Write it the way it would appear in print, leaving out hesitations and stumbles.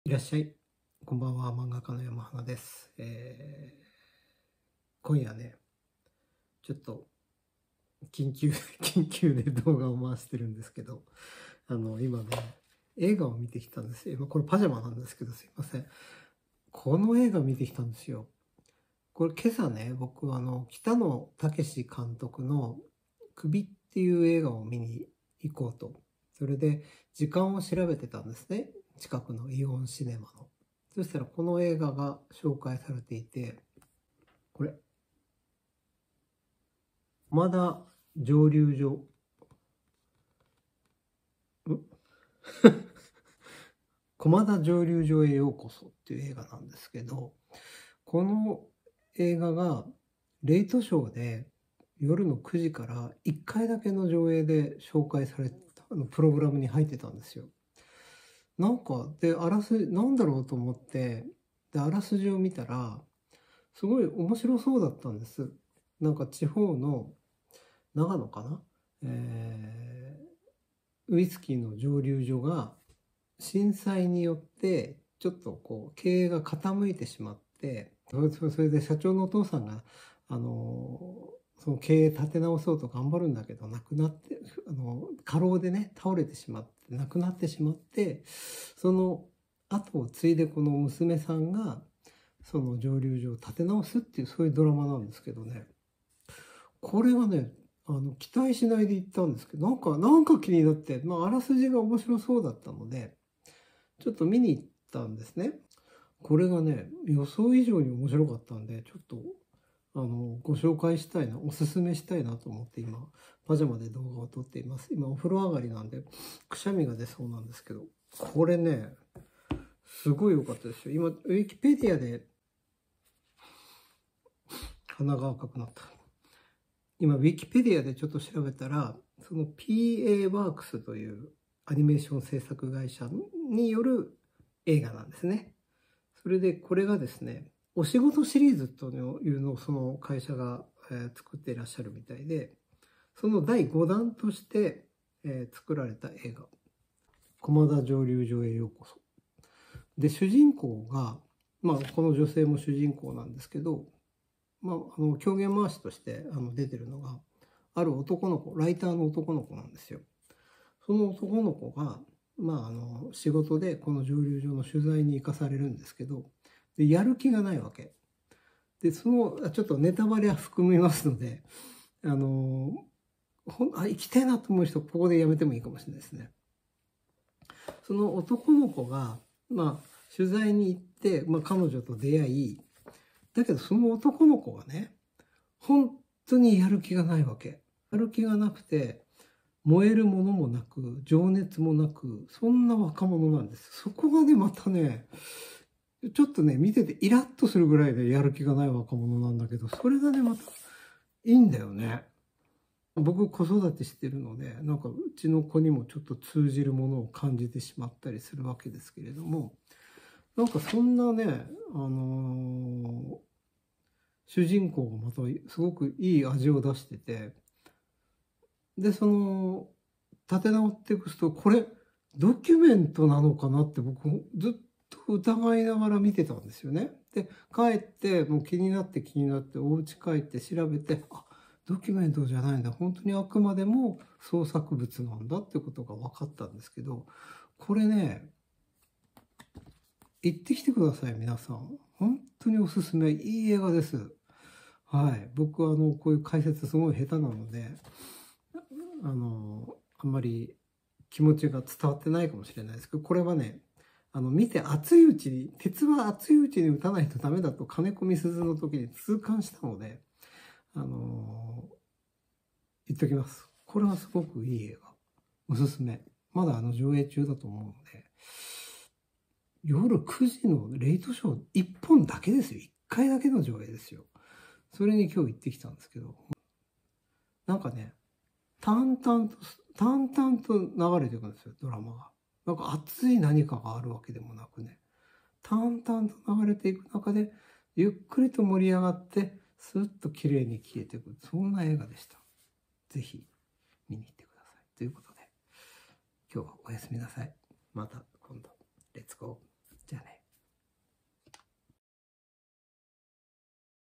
いらっしゃい。こんばんは、漫画家の山花です。今夜ね、ちょっと緊急、緊急で動画を回してるんですけど、今ね、映画を見てきたんですよ。今これパジャマなんですけど、すいません。この映画見てきたんですよ。これ今朝ね、僕北野武監督の首っていう映画を見に行こうと。それで時間を調べてたんですね。近くのイオンシネマの。そしたらこの映画が紹介されていて、これ、駒田蒸留所、駒田蒸留所へようこそっていう映画なんですけど、この映画がレイトショーで夜の9時から1回だけの上映で紹介されたプログラムに入ってたんですよ。なんか、で、なんだろうと思って、で、あらすじを見たら、すごい面白そうだったんです。なんか地方の、長野かな、ウイスキーの蒸留所が震災によってちょっとこう経営が傾いてしまって、それで社長のお父さんがその経営立て直そうと頑張るんだけど亡くなって過労でね倒れてしまって亡くなってしまって、その後を継いでこの娘さんがその蒸留所を立て直すっていうそういうドラマなんですけどね、これがね期待しないで行ったんですけど、なんか気になって、あらすじが面白そうだったのでちょっと見に行ったんですね。これがね、予想以上に面白かったんで、ちょっと、ご紹介したいな、おすすめしたいなと思って今、パジャマで動画を撮っています。今、お風呂上がりなんで、くしゃみが出そうなんですけど、これね、すごい良かったですよ。今、ウィキペディアで、鼻が赤くなった。今、ウィキペディアでちょっと調べたら、その PA ワークスというアニメーション制作会社による映画なんですね。それでこれがですね、お仕事シリーズというのをその会社が作っていらっしゃるみたいで、その第5弾として作られた映画、駒田蒸留所へようこそ。で、主人公が、この女性も主人公なんですけど、狂言回しとして出てるのが、ある男の子、ライターの男の子なんですよ。その男の子が、仕事でこの蒸留所の取材に行かされるんですけど、でやる気がないわけ。で、ちょっとネタバレは含みますので、行きたいなと思う人、ここでやめてもいいかもしれないですね。その男の子が、取材に行って、彼女と出会い、だけどその男の子がね、本当にやる気がないわけ。やる気がなくて、燃えるものもなく、情熱もなく、そんな若者なんです。そこがね、またね、ちょっとね、見ててイラッとするぐらいでやる気がない若者なんだけど、それがね、またいいんだよね。僕子育てしてるので、なんかうちの子にもちょっと通じるものを感じてしまったりするわけですけれども、なんかそんなね、主人公がまたすごくいい味を出してて、で、立て直っていくと、これ、ドキュメントなのかなって僕、ずっと疑いながら見てたんですよね。で、帰って、もう気になって気になって、お家帰って調べて、ドキュメントじゃないんだ。本当にあくまでも創作物なんだってことが分かったんですけど、これね、行ってきてください、皆さん。本当におすすめ。いい映画です。はい。僕はこういう解説すごい下手なので、あんまり気持ちが伝わってないかもしれないですけど、これはね、見て熱いうちに、鉄は熱いうちに打たないとダメだと金子みすずの時に痛感したので、言っときます。これはすごくいい映画。おすすめ。まだ上映中だと思うので、夜9時のレイトショー1本だけですよ。1回だけの上映ですよ。それに今日行ってきたんですけど、なんかね、淡々と流れていくんですよ、ドラマが。なんか熱い何かがあるわけでもなくね、淡々と流れていく中で、ゆっくりと盛り上がって、スッと綺麗に消えていく。そんな映画でした。ぜひ見に行ってください。ということで、今日はおやすみなさい。また今度、レッツゴー。